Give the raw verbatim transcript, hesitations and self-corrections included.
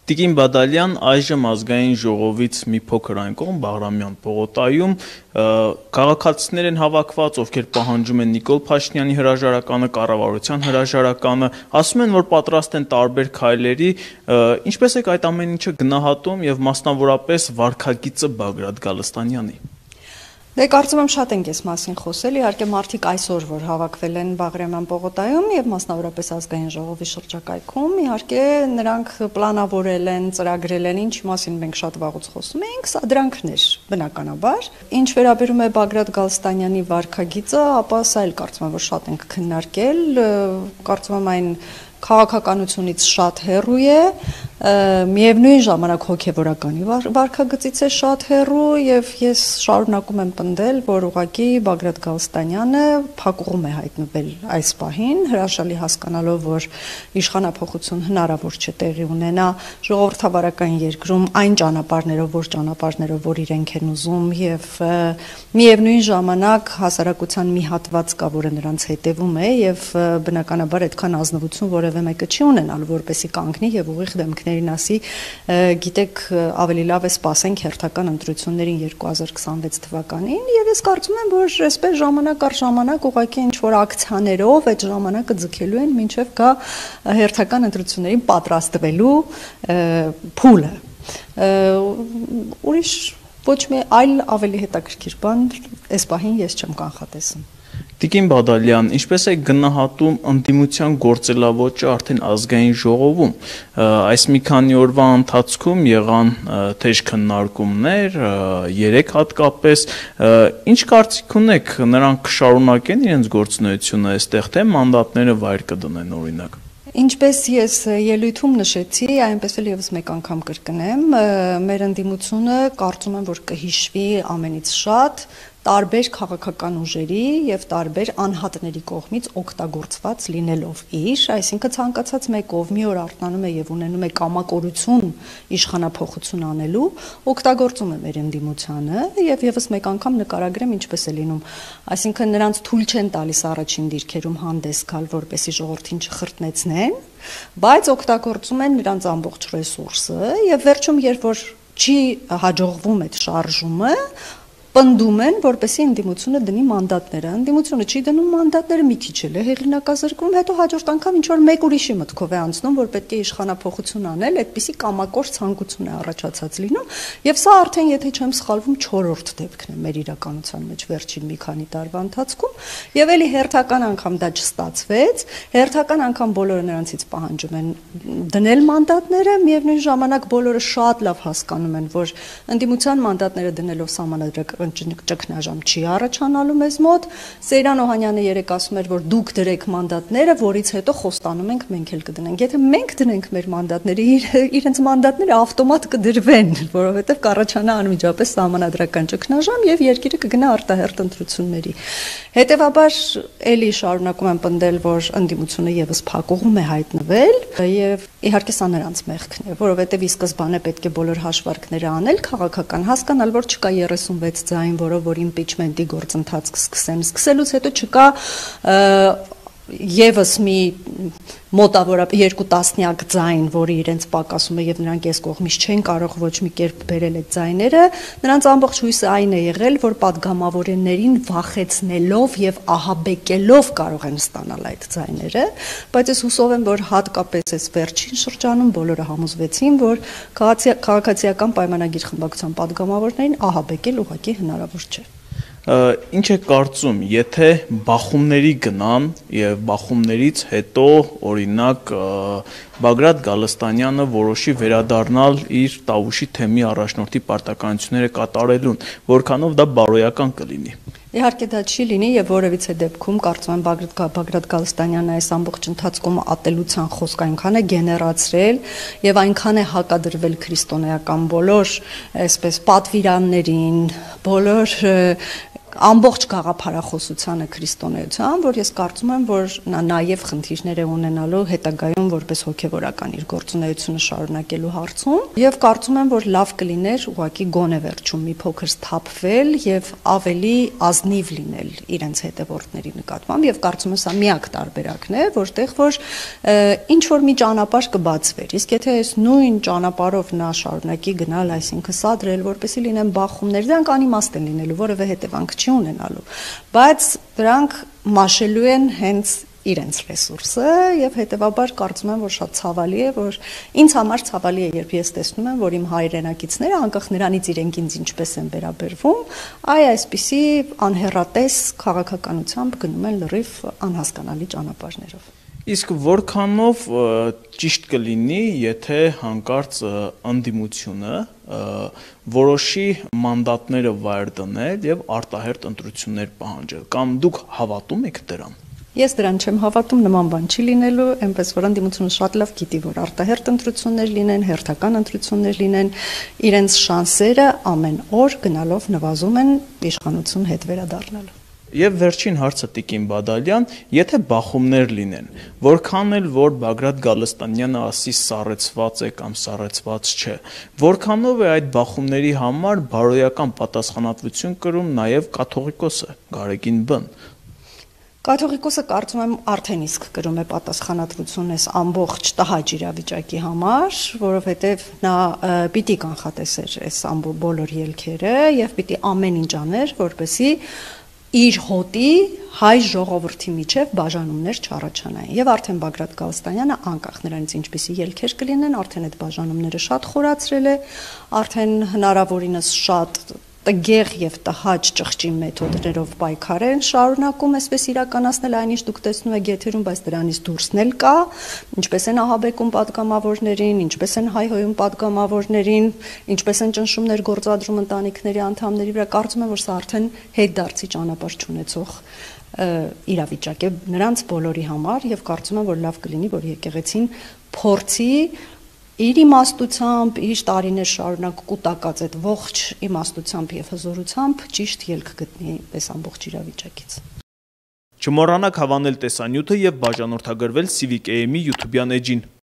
Տիկին Բադալյան այժմ ազգային ժողովից մի փոքր այն կողմ Բաղրամյան պողոտայում քաղաքացիներ են հավաքված, ովքեր պահանջում են Նիկոլ Փաշինյանի հրաժարականը, կառավարության հրաժարականը, ասում են, որ պատրաստ են տարբեր քայլերի, ինչպես եք այդ ամեն ինչը գնահատում եւ մասնավորապես վարքագիծը Բագրատ Գալստանյանի։ Դե կարծում եմ շատ ենք այս մասին խոսել, իհարկե մարդիկ այսօր որ հավաքվել են Բաղրամյան պողոտայում եւ մասնավորապես ազգային ժողովի շրջակայքում, իհարկե նրանք պլանավորել են, ծրագրել են, ինչի մասին մենք շատ վաղուց խոսում էինք, սա դրանքներ, բնականաբար։ Ինչ վերաբերում է Բագրատ Գալստանյանի վարքագիծը, ապա սա էլ կարծում եմ որ շատ ենք քննարկել, կարծում եմ այն քաղաքականությունից շատ հեռու է, միևնույն ժամանակ հոգևորականի վարքագծից է շատ հեռու եւ ես շարունակում եմ պնդել, որ ուղղակի Բագրատ Գալստանյանը փակուղում է հայտնվել այս պահին, հրաշալի հասկանալով, որ իշխանափոխություն հնարավոր չէ տեղի ունենա ժողովրդավարական երկրում այն ճանապարհներով, որ ճանապարհներով, որ իրենք են ուզում եւ միևնույն ժամանակ հասարակության մի հատված կա, որը նրանց հետևում է եւ բնականաբար այդքան ազնվություն որևէ մեկը չի ունենալու, որպեսի կանգնի եւ ուղիղ դեմքներին ասի, գիտեք, ավելի լավ է սպասենք հերթական ընտրություններին երկու հազար քսանվեց թվականին եւ ես կարծում եմ, որ այսպես ժամանակ առ ժամանակ ուղղակի ինչ որ ակցիաներով այդ ժամանակը ձգելու են մինչեւ գա հերթական ընտրություններին պատրաստվելու փուլը։ Ուրիշ ոչ մի այլ ավելի հետաքրքիր բան այս պահին ես չեմ կանխատեսում։ Տիկին Բադալյան, ինչպես է գնահատում ընդդիմության գործելավոճը արդեն ազգային ժողովում, այս մի քանի օրվա ընթացքում եղան թեժ քննարկումներ, երեք հատկապես, ինչ կարծիք ունեք, նրանք կշարունակեն իրենց գործունեությունը այստեղ, թե մանդատները վայր կդնեն օրինակ։ Ինչպես ես ելույթում նշեցի, այնպես էլ եւս մեկ անգամ կրկնեմ, մեր ընդդիմությունը կարծում եմ, որ կհիշվի ամենից շատ տարբեր քաղաքական ուժերի եւ տարբեր անհատների կողմից օգտագործված լինելով իր, այսինքն ցանկացած մեկով մի օր արթնանում է եւ ունենում է կամակորություն իշխանափոխություն անելու, օգտագործում է մեր ընդդիմությանը եւ եւս մեկ անգամ նկարագրեմ ինչպես է լինում, այսինքն նրանց թույլ չեն տալիս առաջին դիրքերում հանդես գալ, որպեսզի ժողովրդին չխրտնեցնեն, բայց օգտագործում են նրանց ամբողջ ռեսուրսը եւ վերջում երբ որ չի հաջողվում այդ շարժումը պնդում են, որպեսզի ընդդիմությունը դնի մանդատները։ Ընդդիմությունը չի դնում մանդատները, մի քիչ էլ է հեղինակազրկվում, հետո հաջորդ անգամ ինչ որ մեկ ուրիշի մտքով է անցնում, որ պետք է իշխանափոխություն անել, այդպիսի կամակոր ցանկություն է առաջացած լինում, եւ սա արդեն եթե չեմ սխալվում չորրորդ դեպքն է մեր իրականության մեջ վերջին մի քանի տարվա ընթացքում, եւ էլի հերթական անգամ դա չստացվեց, հերթական անգամ բոլորը նրանցից պահանջում են դնել մանդատները, միևնույն ժամանակ բոլորը շատ լավ հասկանում են, որ ընդդիմության մանդատները դնելով սահմանադրական ճգնաժամ չի առաջանալու մեզ մոտ։ Սեյրան Օհանյանը երեք ասում էր, որ դուք դրեք մանդատները, որից հետո խոստանում ենք մենք էլ կդնենք։ Եթե մենք դնենք մեր մանդատները, իրենց մանդատները ավտոմատ կդրվեն, որովհետև կառաջանա անմիջապես սահմանադրական ճգնաժամ եւ երկիրը կգնա արտահերթ ընտրությունների։ Հետևաբար էլի շարունակում եմ պնդել, որ ընդդիմությունը եւս փակուղում է հայտնվել եւ իհարկե սա նրանց մեղքն է, որովհետեւ ի սկզբանե պետք է բոլոր հաշվարկները անել, քաղաքական հասկանալ, որ չկա երեսունվեց ձայն, որով որ իմպիչմենտի գործընթաց կսկսեն, սկսելուց հետո չկա եւս մի մոտավորապես երկու տասնյակ ձայն, որը իրենց պակասում է եւ նրանք այս կողմից չեն կարող ոչ մի կերպ բերել այդ ձայները, նրանց ամբողջ հույսը այն է եղել, որ падգամավորներին վախեցնելով եւ ահաբեկելով կարող են ստանալ այդ ձայները, բայց ես հուսով եմ, որ հատկապես այս վերջին շրջանում բոլորը համոզվեցին, որ քաղաքացիական պայմանագիր խմբակցության падգամավորներին ահաբեկել ուղղակի հնարավոր չէ։ Ինչ է կարծում, եթե բախումների գնան եւ բախումներից հետո օրինակ Բագրատ Գալստանյանը որոշի վերադառնալ իր Տավուշի թեմի առաջնորդի պարտականությունները կատարելուն, որքանով դա բարոյական կլինի։ Իհարկե դա չի լինի եւ որևիցե դեպքում կարծում եմ Բագրատ Բագրատ Գալստանյանը այս ամբողջ ընթացքում ատելության խոսք այնքան է գեներացրել եւ այնքան է հակադրվել քրիստոնեական բոլոր այսպես պատվիրաններին, բոլոր ամբողջ գաղափարախոսությանը քրիստոնեության, որ ես կարծում եմ, որ նա նաև խնդիրներ է ունենալու հետագայում որպես հոգևորական իր գործունեությունը շարունակելու հարցում, եւ կարծում եմ, որ լավ կլիներ ուղղակի գոնե վերջում մի փոքր սթափվել եւ ավելի ազնիվ լինել իրենց հետևորդների նկատմամբ, եւ կարծում եմ սա միակ տարբերակն է, որտեղ որ ինչ որ մի ճանապարհ կբացվեր, իսկ եթե այս նույն ճանապարհով նա շարունակի գնալ, այսինքն սադրել, որպեսզի լինեն բախումներ, դրանք անիմաստ են լինելու, որևէ հետևանք չի ունենալու, բայց դրանք մաշելու են հենց իրենց ռեսուրսը եւ հետեւաբար կարծում եմ, որ շատ ցավալի է, որ ինձ համար ցավալի է, երբ ես տեսնում եմ, որ իմ հայրենակիցները անկախ նրանից իրենք ինձ ինչպես են վերաբերվում, այ այսպիսի անհեռատես քաղաքականությամբ գնում են լրիվ անհասկանալի ճանապարհներով։ Իսկ որքանով ճիշտ կլինի, եթե հանկարծ ընդդիմությունը որոշի մանդատները վայր դնել եւ արտահերթ ընտրություններ պահանջել, կամ դուք հավատում եք դրան։ Ես դրան չեմ հավատում, նման բան չի լինելու, այնպես որ ընդդիմությունը շատ լավ գիտի, որ արտահերթ ընտրություններ լինեն, հերթական ընտրություններ լինեն, իրենց շանսերը ամեն օր գնալով նվազում են իշխանություն հետ վերադառնալու։ Եվ վերջին հարցը Տիկին Բադալյան, եթե բախումներ լինեն, որքան էլ որ Բագրատ Գալստանյանը ասի սառեցված է կամ սառեցված չէ, որքանով է այդ բախումների համար բարոյական պատասխանատվություն կրում նաև կաթողիկոսը Գարեգին Բ-ն։ Կաթողիկոսը կարծում եմ արդեն իսկ կրում է պատասխանատվություն այս ամբողջ տհաճ իրավիճակի համար, որովհետև նա պիտի կանխատեսեր այս ամբողջ բոլոր ելքերը եւ պիտի ամեն ինչ աներ, որպեսզի իր հոտի հայ ժողովրդի միջև բաժանումներ չառաջանային։ Եվ արդեն Բագրատ Գալստանյանը անկախ նրանից ինչպիսի ելքեր կլինեն, արդեն այդ բաժանումները շատ խորացրել է, արդեն հնարավորինս շատ տգեղ եւ տհաճ ճղճի մեթոդներով պայքար են շարունակում այսպես իրականացնել այն ինչ դուք տեսնում եք եթերում, բայց դրանից դուրսն էլ կա, ինչպես են ահաբեկում պատգամավորներին, ինչպես են հայհոյում պատգամավորներին, ինչպես են ճնշումներ գործադրում ընտանիքների անդամների վրա, կարծում եմ, որ սա արդեն հետդարձի ճանապարհ չունեցող իրավիճակ է նրանց բոլորի համար եւ կարծում եմ, որ լավ կլինի, որ եկեղեցին փորձի իր իմաստությամբ, իր տարիներ շարունակ կուտակած այդ ողջ իմաստությամբ եւ հզորությամբ ճիշտ ելք գտնի այս ամբողջ իրավիճակից։ Չմոռանաք հավանել տեսանյութը եւ բաժանորդագրվել Civic A M-ի YouTube-յան էջին։